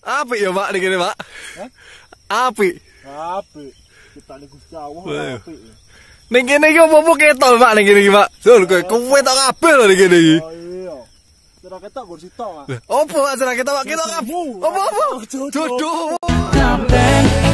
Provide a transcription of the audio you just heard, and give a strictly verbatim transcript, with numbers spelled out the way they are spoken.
Apik ya, Pak, ning kene, Pak. Hah? Apik. Apik. Kita ning Gusti Allah apik. Ning kene iki opo-opo ketok, Pak, ning kene iki, Pak. Sul, kowe kowe tok kabeh lho ning kene iki. Oh iya. Ora ketok gur sitok, Pak. Opo, Pak, ora ketok, Pak, ketok kabeh. Opo-opo? Jodoh.